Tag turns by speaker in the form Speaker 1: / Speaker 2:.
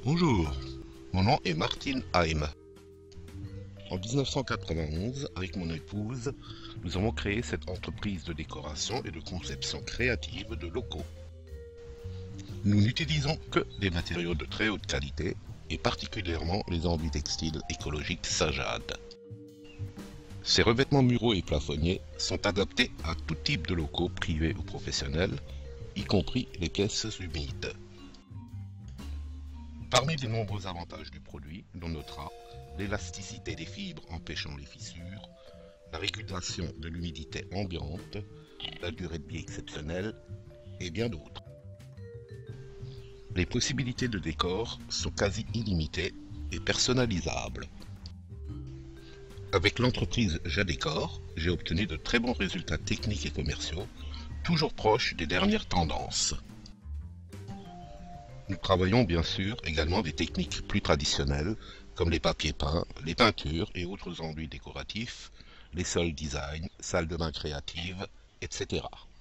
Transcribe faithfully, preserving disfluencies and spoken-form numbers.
Speaker 1: Bonjour, mon nom est Martin Heim. En mille neuf cent quatre-vingt-onze, avec mon épouse, nous avons créé cette entreprise de décoration et de conception créative de locaux. Nous n'utilisons que des matériaux de très haute qualité et particulièrement les enduits textiles écologiques Sajad. Ces revêtements muraux et plafonniers sont adaptés à tout type de locaux privés ou professionnels, y compris les pièces humides. Parmi les nombreux avantages du produit, l'on notera l'élasticité des fibres empêchant les fissures, la régulation de l'humidité ambiante, la durée de vie exceptionnelle et bien d'autres. Les possibilités de décor sont quasi illimitées et personnalisables. Avec l'entreprise Jadécor, j'ai obtenu de très bons résultats techniques et commerciaux, toujours proches des dernières tendances. Nous travaillons bien sûr également des techniques plus traditionnelles, comme les papiers peints, les peintures et autres enduits décoratifs, les sols design, salles de bain créatives, et cetera.